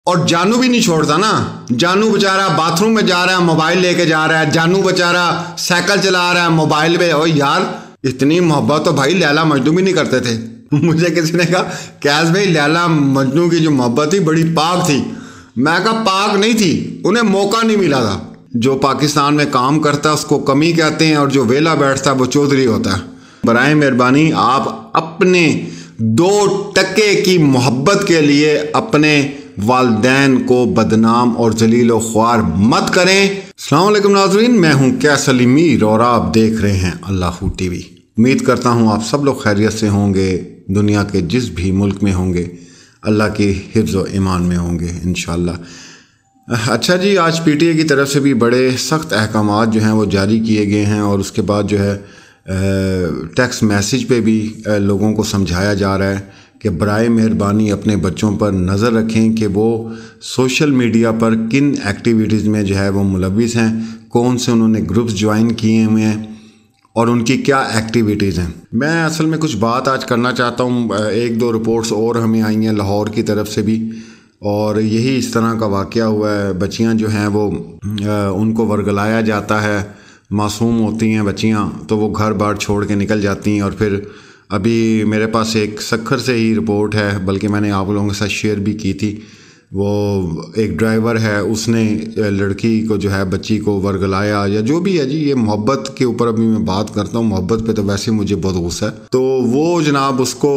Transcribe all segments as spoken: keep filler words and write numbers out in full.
और जानू भी नहीं छोड़ता ना। जानू बेचारा बाथरूम में जा रहा है, मोबाइल लेके जा रहा है। जानू बेचारा साइकिल चला रहा है मोबाइल पे। और यार इतनी मोहब्बत तो भाई लैला मजनू भी नहीं करते थे। मुझे किसी ने कहा कैस भाई लैला मजनू की जो मोहब्बत थी बड़ी पाक थी। मैं कहा पाक नहीं थी, उन्हें मौका नहीं मिला था। जो पाकिस्तान में काम करता है उसको कमी कहते हैं, और जो वेला बैठता है वो चौधरी होता है। बराए मेहरबानी आप अपने दो टके की मोहब्बत के लिए अपने वालिदैन को बदनाम और जलील व ख्वार मत करें। अस्सलाम वालेकुम नाज़रीन, मैं हूं कैसल मीर और आप देख रहे हैं अल्लाहू टीवी। उम्मीद करता हूं आप सब लोग खैरियत से होंगे, दुनिया के जिस भी मुल्क में होंगे अल्लाह की हिफ्ज़ व ईमान में होंगे इंशाअल्लाह। अच्छा जी, आज पीटीए की तरफ से भी बड़े सख्त अहकामात जो हैं वो जारी किए गए हैं, और उसके बाद जो है टेक्स्ट मैसेज पे भी लोगों को समझाया जा रहा है कि बराए मेहरबानी अपने बच्चों पर नज़र रखें कि वो सोशल मीडिया पर किन एक्टिविटीज़ में जो है वो मुलविस हैं, कौन से उन्होंने ग्रुप्स ज्वाइन किए हुए हैं और उनकी क्या एक्टिविटीज़ हैं। मैं असल में कुछ बात आज करना चाहता हूँ। एक दो रिपोर्ट्स और हमें आई हैं लाहौर की तरफ से भी, और यही इस तरह का वाक़या हुआ है। बच्चियाँ जो हैं वो उनको वर्गलाया जाता है, मासूम होती हैं बच्चियाँ, तो वो घर बार छोड़ के निकल जाती हैं। और फिर अभी मेरे पास एक सखर से ही रिपोर्ट है, बल्कि मैंने आप लोगों के साथ शेयर भी की थी। वो एक ड्राइवर है, उसने लड़की को जो है बच्ची को वर्गलाया या जो भी है जी। ये मोहब्बत के ऊपर अभी मैं बात करता हूँ, मोहब्बत पे तो वैसे मुझे बहुत गुस्सा है। तो वो जनाब उसको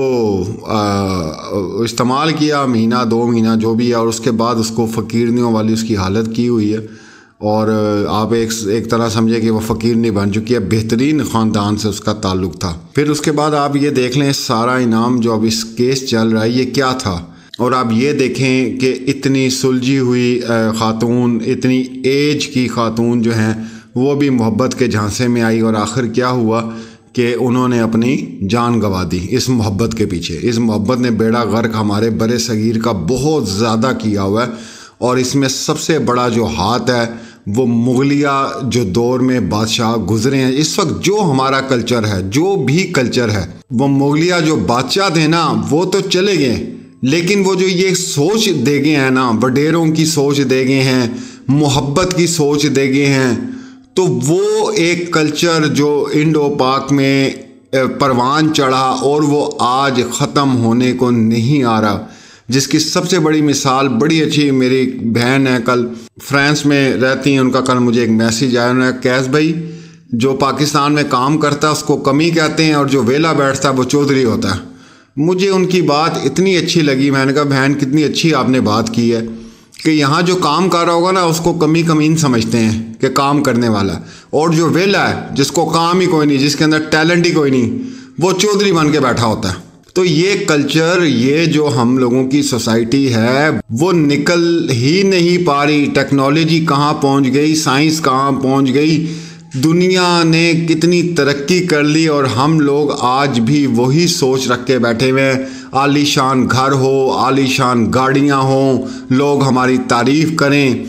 इस्तेमाल किया महीना दो महीना जो भी है, और उसके बाद उसको फ़कीरनियों वाली उसकी हालत की हुई है। और आप एक एक तरह समझे कि वो फ़कीर नहीं बन चुकी है, बेहतरीन ख़ानदान से उसका ताल्लुक़ था। फिर उसके बाद आप ये देख लें सारा इनाम जो अब इस केस चल रहा है ये क्या था। और आप ये देखें कि इतनी सुलझी हुई ख़ातून, इतनी एज की ख़ातून जो हैं वो भी मोहब्बत के झांसे में आई, और आखिर क्या हुआ कि उन्होंने अपनी जान गंवा दी इस मोहब्बत के पीछे। इस मोहब्बत ने बेड़ा गर्क हमारे बड़े सगीर का बहुत ज़्यादा किया हुआ है, और इसमें सबसे बड़ा जो हाथ है वो मुगलिया जो दौर में बादशाह गुजरे हैं। इस वक्त जो हमारा कल्चर है, जो भी कल्चर है, वो मुगलिया जो बादशाह थे ना वो तो चले गए, लेकिन वो जो ये सोच दे गए हैं ना, वडेरों की सोच दे गए हैं, मोहब्बत की सोच दे गए हैं, तो वो एक कल्चर जो इंडो पाक में परवान चढ़ा और वो आज ख़त्म होने को नहीं आ रहा। जिसकी सबसे बड़ी मिसाल, बड़ी अच्छी मेरी बहन है, कल फ्रांस में रहती हैं, उनका कल मुझे एक मैसेज आया, उन्होंने कैस भाई जो पाकिस्तान में काम करता है उसको कमी कहते हैं, और जो वेला बैठता है वो चौधरी होता है। मुझे उनकी बात इतनी अच्छी लगी। मैंने कहा बहन कितनी अच्छी आपने बात की है कि यहाँ जो काम कर रहा होगा ना उसको कमी कमीन समझते हैं कि काम करने वाला, और जो वेला है जिसको काम ही कोई नहीं, जिसके अंदर टैलेंट ही कोई नहीं, वो चौधरी बन के बैठा होता है। तो ये कल्चर, ये जो हम लोगों की सोसाइटी है वो निकल ही नहीं पा रही। टेक्नोलॉजी कहाँ पहुँच गई, साइंस कहाँ पहुँच गई, दुनिया ने कितनी तरक्की कर ली, और हम लोग आज भी वही सोच रख के बैठे हुए हैं। आलीशान घर हो, आलीशान गाड़ियाँ हों, लोग हमारी तारीफ़ करें,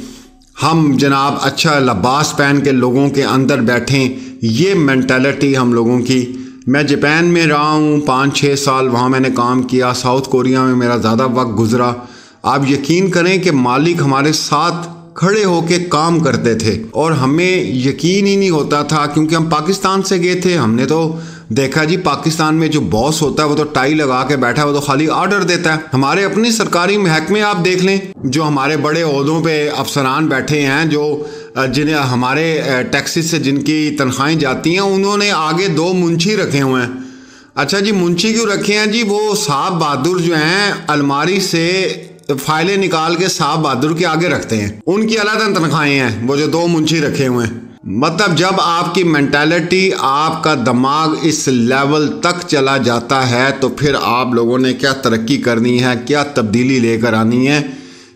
हम जनाब अच्छा लिबास पहन के लोगों के अंदर बैठें। ये मेंटालिटी हम लोगों की। मैं जापान में रहा हूँ पाँच छः साल, वहाँ मैंने काम किया। साउथ कोरिया में मेरा ज़्यादा वक्त गुजरा। आप यकीन करें कि मालिक हमारे साथ खड़े होके काम करते थे, और हमें यकीन ही नहीं होता था क्योंकि हम पाकिस्तान से गए थे। हमने तो देखा जी पाकिस्तान में जो बॉस होता है वो तो टाई लगा के बैठा है, वो तो खाली ऑर्डर देता है। हमारे अपनी सरकारी महकमे आप देख लें, जो हमारे बड़े ओहदों पे अफसरान बैठे हैं, जो जिन्हें हमारे टैक्सेस से जिनकी तनख्वाहें जाती हैं, उन्होंने आगे दो मुंशी रखे हुए हैं। अच्छा जी, मुंशी क्यों रखे हैं जी? वो साहब बहादुर जो हैं अलमारी से फाइलें निकाल के साहब बहादुर के आगे रखते हैं, उनकी अलग तनख्वाहें हैं वो जो दो मुंशी रखे हुए हैं। मतलब जब आपकी मेंटालिटी, आपका दिमाग इस लेवल तक चला जाता है तो फिर आप लोगों ने क्या तरक्की करनी है, क्या तब्दीली लेकर आनी है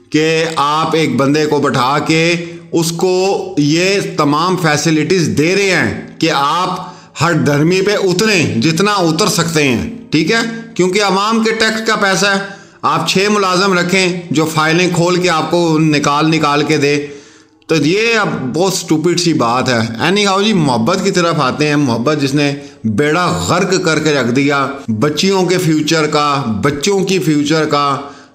कि आप एक बंदे को बैठा के उसको ये तमाम फैसिलिटीज़ दे रहे हैं कि आप हर धर्मी पे उतरें जितना उतर सकते हैं, ठीक है, क्योंकि आवाम के टैक्स का पैसा है। आप छः मुलाजम रखें जो फाइलें खोल के आपको निकाल निकाल के दे, तो ये अब बहुत स्टूपिड सी बात है। एनी हाउ जी, मोहब्बत की तरफ आते हैं। मोहब्बत जिसने बेड़ा गर्क करके रख दिया बच्चियों के फ्यूचर का, बच्चों की फ्यूचर का,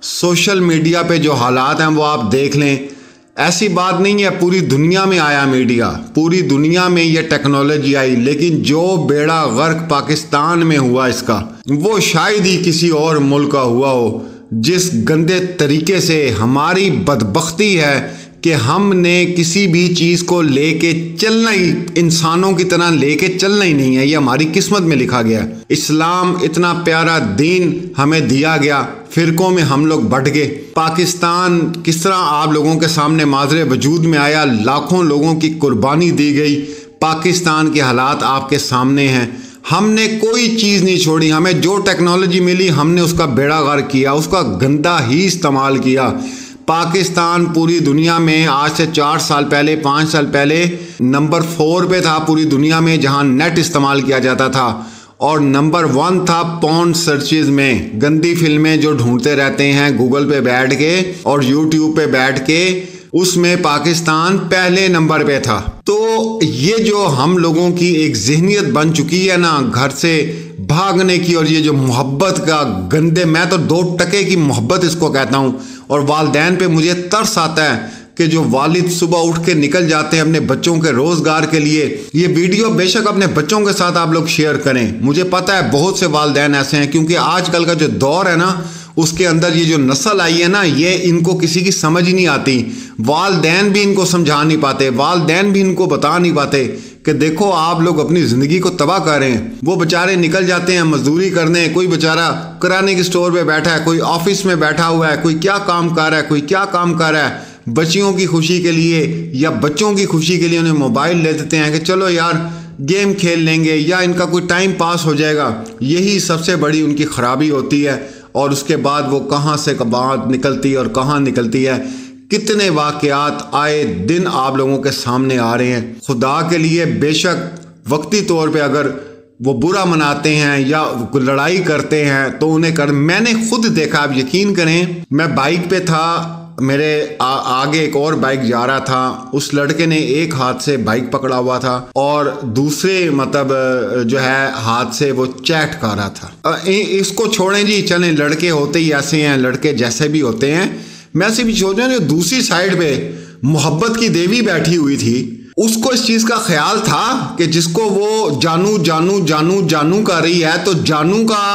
सोशल मीडिया पे जो हालात हैं वो आप देख लें। ऐसी बात नहीं है, पूरी दुनिया में आया मीडिया, पूरी दुनिया में ये टेक्नोलॉजी आई, लेकिन जो बेड़ा गर्क पाकिस्तान में हुआ इसका, वो शायद ही किसी और मुल्क का हुआ हो। जिस गंदे तरीके से हमारी बदबख्ती है कि हमने किसी भी चीज़ को लेके चलना ही, इंसानों की तरह लेके चलना ही नहीं है, ये हमारी किस्मत में लिखा गया। इस्लाम इतना प्यारा दीन हमें दिया गया, फिरकों में हम लोग बट गए। पाकिस्तान किस तरह आप लोगों के सामने माजरे वजूद में आया, लाखों लोगों की कुर्बानी दी गई। पाकिस्तान के हालात आपके सामने हैं। हमने कोई चीज़ नहीं छोड़ी, हमें जो टेक्नोलॉजी मिली हमने उसका बेड़ा गर्क किया, उसका गंदा ही इस्तेमाल किया। पाकिस्तान पूरी दुनिया में आज से चार साल पहले, पाँच साल पहले नंबर फोर पे था पूरी दुनिया में जहां नेट इस्तेमाल किया जाता था, और नंबर वन था पॉर्न सर्चेज में, गंदी फिल्में जो ढूंढते रहते हैं गूगल पे बैठ के और यूट्यूब पे बैठ के, उसमें पाकिस्तान पहले नंबर पे था। तो ये जो हम लोगों की एक जहनियत बन चुकी है ना, घर से भागने की, और ये जो मोहब्बत का गंदे, मैं तो दो टके की मोहब्बत इसको कहता हूँ। और वालिदैन पे मुझे तरस आता है कि जो वालिद सुबह उठ के निकल जाते हैं अपने बच्चों के रोज़गार के लिए। ये वीडियो बेशक अपने बच्चों के साथ आप लोग शेयर करें, मुझे पता है बहुत से वालिदैन ऐसे हैं, क्योंकि आजकल का जो दौर है ना, उसके अंदर ये जो नस्ल आई है ना, ये इनको किसी की समझ ही नहीं आती। वालिदैन भी इनको समझा नहीं पाते, वालिदैन भी इनको बता नहीं पाते कि देखो आप लोग अपनी ज़िंदगी को तबाह कर रहे हैं। वो बेचारे निकल जाते हैं मजदूरी करने, कोई बेचारा किराने की स्टोर पे बैठा है, कोई ऑफिस में बैठा हुआ है, कोई क्या काम कर रहा है, कोई क्या काम कर रहा है। बच्चियों की खुशी के लिए या बच्चों की खुशी के लिए उन्हें मोबाइल ले देते हैं कि चलो यार गेम खेल लेंगे या इनका कोई टाइम पास हो जाएगा। यही सबसे बड़ी उनकी ख़राबी होती है। और उसके बाद वो कहाँ से बात निकलती है और कहाँ निकलती है। कितने वाक़यात आए दिन आप लोगों के सामने आ रहे हैं। खुदा के लिए बेशक वक्ती तौर पे अगर वो बुरा मनाते हैं या लड़ाई करते हैं तो उन्हें कर, मैंने खुद देखा, आप यकीन करें, मैं बाइक पे था, मेरे आ, आगे एक और बाइक जा रहा था, उस लड़के ने एक हाथ से बाइक पकड़ा हुआ था और दूसरे मतलब जो है हाथ से वो चैट कर रहा था। इसको छोड़ें जी, चलें, लड़के होते ही ऐसे हैं, लड़के जैसे भी होते हैं। मैं से भी सोच रहा हूँ, दूसरी साइड पे मोहब्बत की देवी बैठी हुई थी, उसको इस चीज़ का ख्याल था कि जिसको वो जानू जानू जानू जानू कर रही है, तो जानू का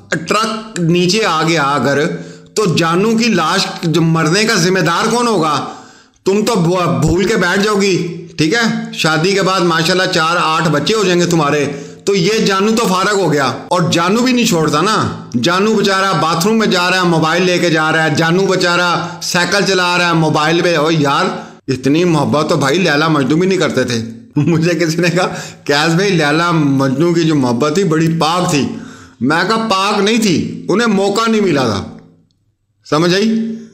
ट्रक नीचे आ गया अगर, तो जानू की लाश जो मरने का जिम्मेदार कौन होगा? तुम तो भूल के बैठ जाओगी, ठीक है। शादी के बाद माशाल्लाह चार आठ बच्चे हो जाएंगे तुम्हारे, तो ये जानू तो फारग हो गया। और जानू भी नहीं छोड़ता ना, जानू बेचारा बाथरूम में जा रहा है, मोबाइल लेके जा रहा है, जानू बेचारा साइकिल चला रहा है मोबाइल पे। और यार इतनी मोहब्बत तो भाई लैला मजनू भी नहीं करते थे। मुझे किसी ने कहा कैस भाई लैला मजनू की जो मोहब्बत थी बड़ी पाक थी। मैं कहा पाक नहीं थी, उन्हें मौका नहीं मिला था, समझ आई?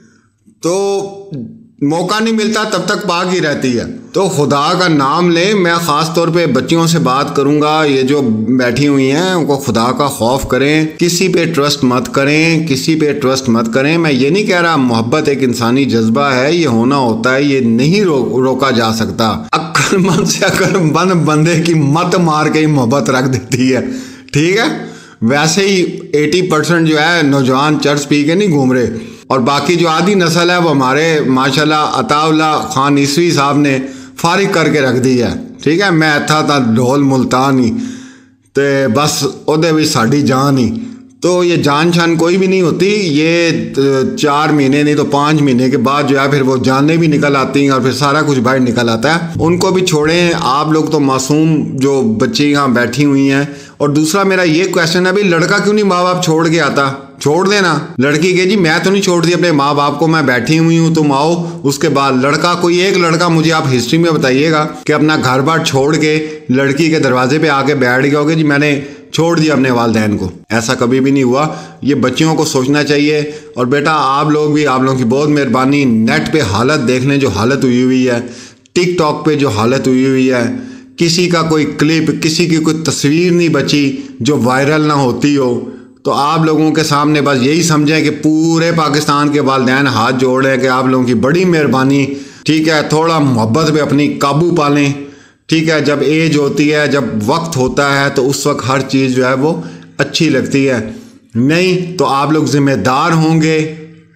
तो मौका नहीं मिलता तब तक पाक ही रहती है। तो खुदा का नाम ले, मैं ख़ास तौर पे बच्चियों से बात करूंगा, ये जो बैठी हुई हैं उनको खुदा का खौफ करें, किसी पे ट्रस्ट मत करें, किसी पे ट्रस्ट मत करें। मैं ये नहीं कह रहा, मोहब्बत एक इंसानी जज्बा है, ये होना होता है, ये नहीं रो, रोका जा सकता। अक्लमंद से अक्लमंद बंदे की मत मार के ही मोहब्बत रख देती है, ठीक है। वैसे ही अस्सी परसेंट जो है नौजवान चर्च पी के नहीं घूम रहे, और बाकी जो आधी नस्ल है वो हमारे माशाल्लाह अताउल्ला खान ईसवी साहब ने फारिग करके रख दी है, ठीक है। मैं था था ढोल मुल्तान ही, तो बस ओदे भी साड़ी जान ही। तो ये जान शान कोई भी नहीं होती, ये चार महीने नहीं तो पाँच महीने के बाद जो है फिर वो जानें भी निकल आती हैं और फिर सारा कुछ बाहर निकल आता है। उनको भी छोड़ें, आप लोग तो मासूम जो बच्चे यहाँ बैठी हुई हैं। और दूसरा मेरा ये क्वेश्चन है, भाई लड़का क्यों नहीं माँ बाप छोड़ के आता? छोड़ देना। लड़की के जी मैं तो नहीं छोड़ दी अपने माँ बाप को, मैं बैठी हुई हूँ, तुम आओ। उसके बाद लड़का, कोई एक लड़का मुझे आप हिस्ट्री में बताइएगा कि अपना घर बार छोड़ के लड़की के दरवाजे पे आके बैठ गया होगा जी मैंने छोड़ दिया अपने वालिदैन को। ऐसा कभी भी नहीं हुआ। ये बच्चियों को सोचना चाहिए। और बेटा आप लोग भी, आप लोगों की बहुत मेहरबानी, नेट पे हालत देख लें जो हालत हुई हुई है, टिकटॉक पे जो हालत हुई हुई है, किसी का कोई क्लिप, किसी की कोई तस्वीर नहीं बची जो वायरल ना होती हो। तो आप लोगों के सामने बस यही समझें कि पूरे पाकिस्तान के वालिदैन हाथ जोड़ रहे हैं कि आप लोगों की बड़ी मेहरबानी, ठीक है। थोड़ा मोहब्बत पे अपनी काबू पालें, ठीक है। जब एज होती है, जब वक्त होता है, तो उस वक्त हर चीज़ जो है वो अच्छी लगती है। नहीं तो आप लोग ज़िम्मेदार होंगे,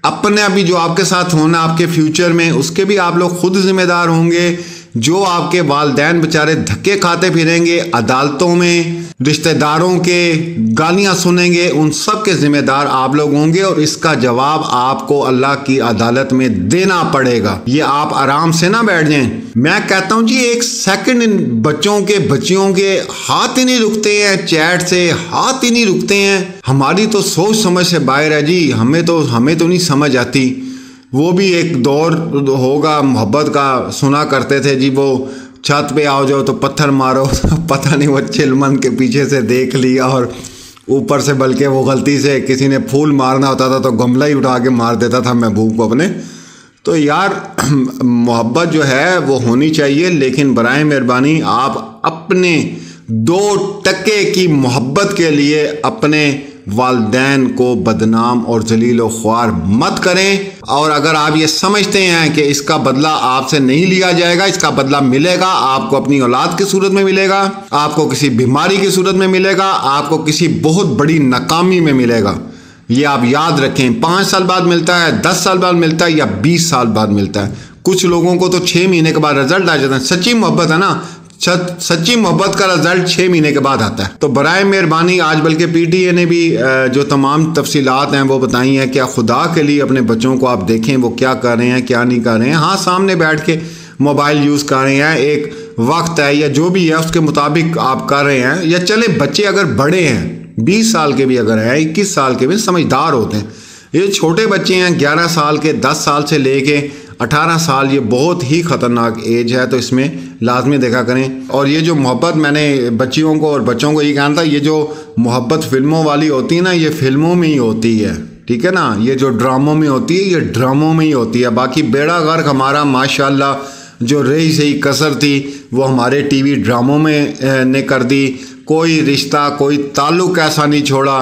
अपने अभी जो आपके साथ होना आपके फ्यूचर में, उसके भी आप लोग खुद जिम्मेदार होंगे। जो आपके वालिदैन बेचारे धक्के खाते फिरेंगे अदालतों में, रिश्तेदारों के गालियां सुनेंगे, उन सब के जिम्मेदार आप लोग होंगे और इसका जवाब आपको अल्लाह की अदालत में देना पड़ेगा। ये आप आराम से ना बैठ जाएं। मैं कहता हूं जी एक सेकंड इन बच्चों के बच्चियों के हाथ ही नहीं रुकते हैं, चैट से हाथ ही नहीं रुकते हैं। हमारी तो सोच समझ से बाहर है जी, हमें तो हमें तो नहीं समझ आती। वो भी एक दौर होगा मोहब्बत का, सुना करते थे जी वो छत पे आओ जाओ तो पत्थर मारो पता नहीं वो चिलमन के पीछे से देख लिया और ऊपर से, बल्कि वो गलती से किसी ने फूल मारना होता था तो गमला ही उठा के मार देता था महबूब को अपने। तो यार मोहब्बत जो है वो होनी चाहिए, लेकिन बराए मेहरबानी आप अपने दो टके की मोहब्बत के लिए अपने वालिदैन को बदनाम और जलील व ख्वार मत करें। और अगर आप ये समझते हैं कि इसका बदला आपसे नहीं लिया जाएगा, इसका बदला मिलेगा आपको अपनी औलाद की सूरत में मिलेगा, आपको किसी बीमारी की सूरत में मिलेगा, आपको किसी बहुत बड़ी नाकामी में मिलेगा। ये आप याद रखें। पाँच साल बाद मिलता है, दस साल बाद मिलता है या बीस साल बाद मिलता है। कुछ लोगों को तो छः महीने के बाद रिजल्ट आ जाता है। सच्ची मोहब्बत है ना, सच्ची मोहब्बत का रिजल्ट छः महीने के बाद आता है। तो बराए मेहरबानी आज बल्कि पीटीए ने भी जो तमाम तफसीलात हैं वो बताई हैं। क्या खुदा के लिए अपने बच्चों को आप देखें वो क्या कर रहे हैं क्या नहीं कर रहे हैं। हाँ, सामने बैठ के मोबाइल यूज़ कर रहे हैं, एक वक्त है या जो भी है उसके मुताबिक आप कर रहे हैं। या चले बच्चे अगर बड़े हैं, बीस साल के भी अगर हैं, इक्कीस साल के भी समझदार होते हैं। ये छोटे बच्चे हैं ग्यारह साल के, दस साल से लेके अठारह साल, ये बहुत ही ख़तरनाक एज है। तो इसमें लाजमी देखा करें। और ये जो मोहब्बत, मैंने बच्चियों को और बच्चों को ये कहना था, ये जो मोहब्बत फिल्मों वाली होती है ना, ये फिल्मों में ही होती है, ठीक है ना। ये जो ड्रामों में होती है ये ड्रामों में ही होती है। बाकी बेड़ा गर्क हमारा माशाल्लाह जो रही सही कसर थी वो हमारे टीवी ड्रामों में ने कर दी। कोई रिश्ता कोई ताल्लुक़ ऐसा नहीं छोड़ा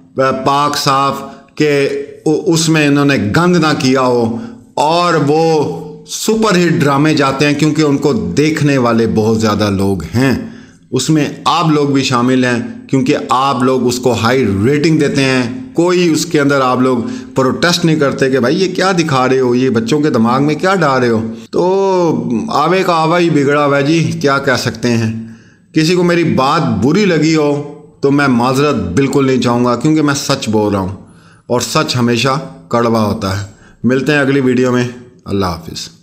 पाक साफ के उसमें इन्होंने गंद ना किया हो। और वो सुपर हिट ड्रामे जाते हैं क्योंकि उनको देखने वाले बहुत ज़्यादा लोग हैं। उसमें आप लोग भी शामिल हैं क्योंकि आप लोग उसको हाई रेटिंग देते हैं। कोई उसके अंदर आप लोग प्रोटेस्ट नहीं करते कि भाई ये क्या दिखा रहे हो, ये बच्चों के दिमाग में क्या डाल रहे हो। तो आवे का आवा ही बिगड़ा हुआ है जी, क्या कह सकते हैं। किसी को मेरी बात बुरी लगी हो तो मैं माजरत बिल्कुल नहीं चाहूँगा क्योंकि मैं सच बोल रहा हूँ और सच हमेशा कड़वा होता है। मिलते हैं अगली वीडियो में। अल्लाह हाफिज़।